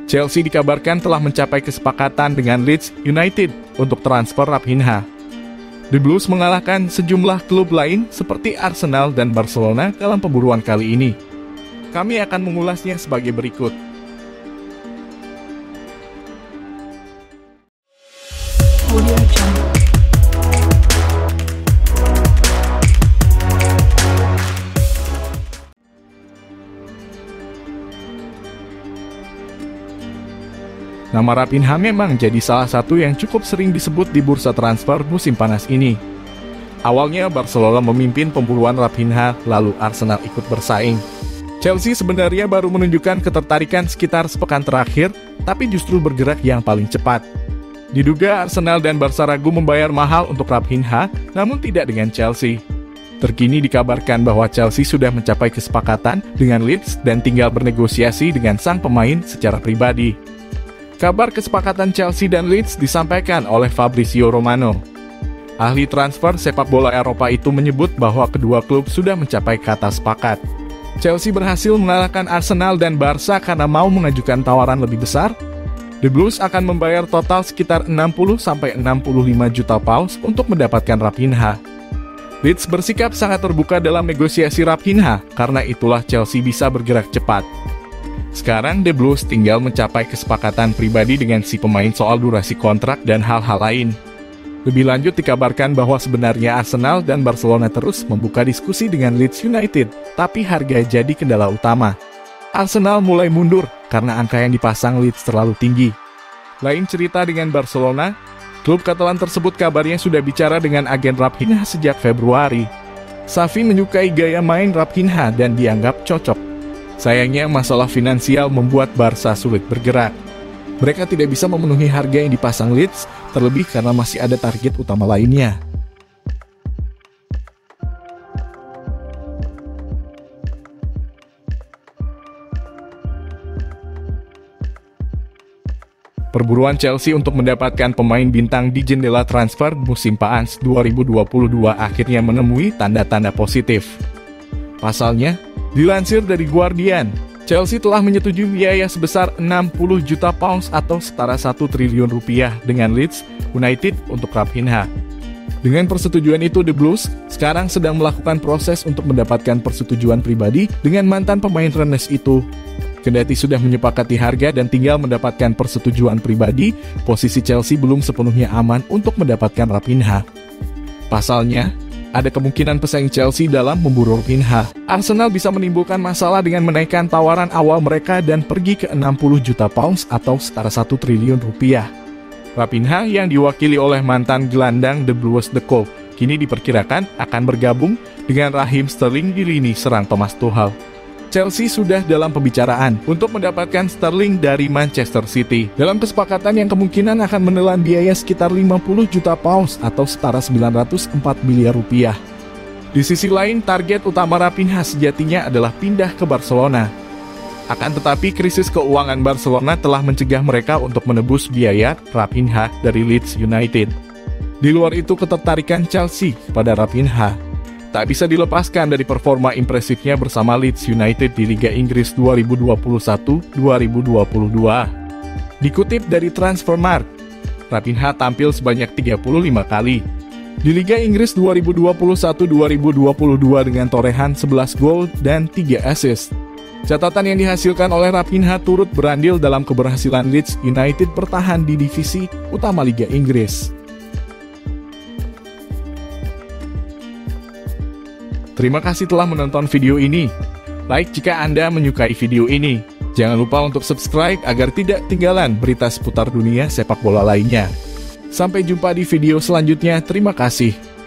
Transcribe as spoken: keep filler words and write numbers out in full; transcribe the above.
Chelsea dikabarkan telah mencapai kesepakatan dengan Leeds United untuk transfer Raphinha. The Blues mengalahkan sejumlah klub lain seperti Arsenal dan Barcelona dalam pemburuan kali ini. Kami akan mengulasnya sebagai berikut. Nama Raphinha memang jadi salah satu yang cukup sering disebut di bursa transfer musim panas ini. Awalnya Barcelona memimpin pemburuan Raphinha, lalu Arsenal ikut bersaing. Chelsea sebenarnya baru menunjukkan ketertarikan sekitar sepekan terakhir, tapi justru bergerak yang paling cepat. Diduga Arsenal dan Barca ragu membayar mahal untuk Raphinha, namun tidak dengan Chelsea. Terkini dikabarkan bahwa Chelsea sudah mencapai kesepakatan dengan Leeds dan tinggal bernegosiasi dengan sang pemain secara pribadi. Kabar kesepakatan Chelsea dan Leeds disampaikan oleh Fabrizio Romano. Ahli transfer sepak bola Eropa itu menyebut bahwa kedua klub sudah mencapai kata sepakat. Chelsea berhasil mengalahkan Arsenal dan Barca karena mau mengajukan tawaran lebih besar. The Blues akan membayar total sekitar enam puluh sampai enam puluh lima juta pounds untuk mendapatkan Raphinha. Leeds bersikap sangat terbuka dalam negosiasi Raphinha, karena itulah Chelsea bisa bergerak cepat. Sekarang The Blues tinggal mencapai kesepakatan pribadi dengan si pemain soal durasi kontrak dan hal-hal lain. Lebih lanjut dikabarkan bahwa sebenarnya Arsenal dan Barcelona terus membuka diskusi dengan Leeds United, tapi harga jadi kendala utama. Arsenal mulai mundur karena angka yang dipasang Leeds terlalu tinggi. Lain cerita dengan Barcelona, klub Katalan tersebut kabarnya sudah bicara dengan agen Raphinha sejak Februari. Xavi menyukai gaya main Raphinha dan dianggap cocok. Sayangnya masalah finansial membuat Barca sulit bergerak. Mereka tidak bisa memenuhi harga yang dipasang Leeds, terlebih karena masih ada target utama lainnya. Perburuan Chelsea untuk mendapatkan pemain bintang di jendela transfer musim panas dua ribu dua puluh dua akhirnya menemui tanda-tanda positif. Pasalnya, dilansir dari Guardian, Chelsea telah menyetujui biaya sebesar enam puluh juta pounds atau setara satu triliun rupiah dengan Leeds United untuk Raphinha. Dengan persetujuan itu, The Blues sekarang sedang melakukan proses untuk mendapatkan persetujuan pribadi dengan mantan pemain Rennes itu. Kendati sudah menyepakati harga dan tinggal mendapatkan persetujuan pribadi, posisi Chelsea belum sepenuhnya aman untuk mendapatkan Raphinha. Pasalnya, ada kemungkinan pesaing Chelsea dalam memburu Raphinha. Arsenal bisa menimbulkan masalah dengan menaikkan tawaran awal mereka dan pergi ke enam puluh juta pounds atau setara satu triliun rupiah. Raphinha yang diwakili oleh mantan gelandang The Blues The Cove kini diperkirakan akan bergabung dengan Raheem Sterling di lini serang Thomas Tuchel. Chelsea sudah dalam pembicaraan untuk mendapatkan Sterling dari Manchester City dalam kesepakatan yang kemungkinan akan menelan biaya sekitar lima puluh juta pounds atau setara sembilan ratus empat miliar rupiah. Di sisi lain, target utama Raphinha sejatinya adalah pindah ke Barcelona. Akan tetapi, krisis keuangan Barcelona telah mencegah mereka untuk menebus biaya Raphinha dari Leeds United. Di luar itu, ketertarikan Chelsea pada Raphinha tak bisa dilepaskan dari performa impresifnya bersama Leeds United di Liga Inggris dua ribu dua puluh satu dua ribu dua puluh dua. Dikutip dari Transfermarkt, Raphinha tampil sebanyak tiga puluh lima kali di Liga Inggris dua ribu dua puluh satu dua ribu dua puluh dua dengan torehan sebelas gol dan tiga assist. Catatan yang dihasilkan oleh Raphinha turut berandil dalam keberhasilan Leeds United bertahan di divisi utama Liga Inggris. Terima kasih telah menonton video ini. Like jika Anda menyukai video ini. Jangan lupa untuk subscribe agar tidak ketinggalan berita seputar dunia sepak bola lainnya. Sampai jumpa di video selanjutnya. Terima kasih.